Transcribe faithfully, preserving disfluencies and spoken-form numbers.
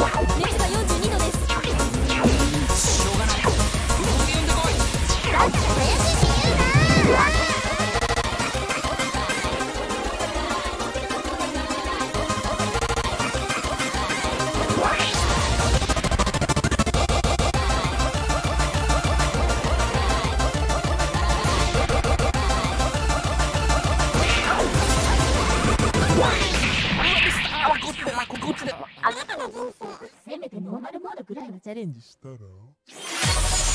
熱がよんじゅうにどです。 しょうがない。向こうで呼んでこい。 だから早くに言うな。 あなたの人生せめてノーマルモードぐらいはチャレンジしたら。